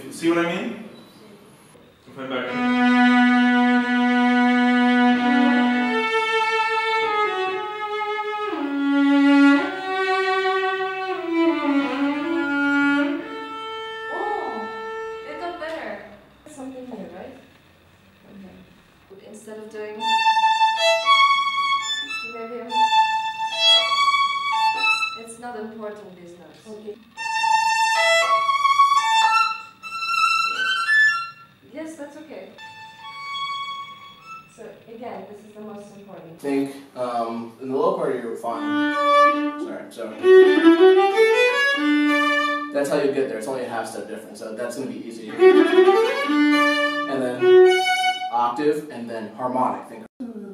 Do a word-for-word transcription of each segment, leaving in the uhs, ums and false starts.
If see what I mean? If I'm back. Something here, right? Okay. Instead of doing maybe it's not important these notes. Okay. Yes, that's okay. So again, this is the most important. I think um, in the low part you're fine. Sorry, so that's how you get there. It's only a half step difference, so that's going to be easy. And then octave, and then harmonic. Think.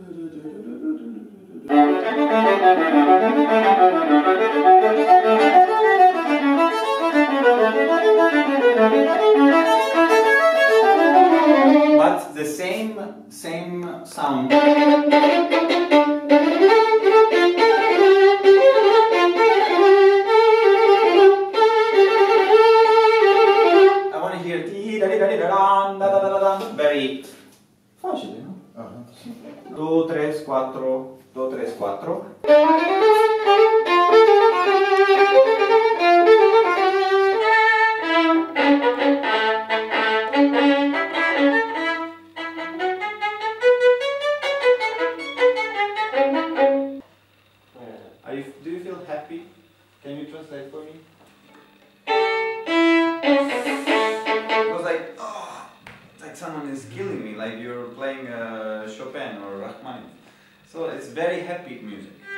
But the same same sound. Very facile, no? Uh-huh. due, tre, quattro, due, tre, quattro. Are you, do you feel happy? Can you translate for me? It was like, oh, it's like someone is killing me, like you're playing uh, Chopin or Rachmaninoff. So it's very happy music.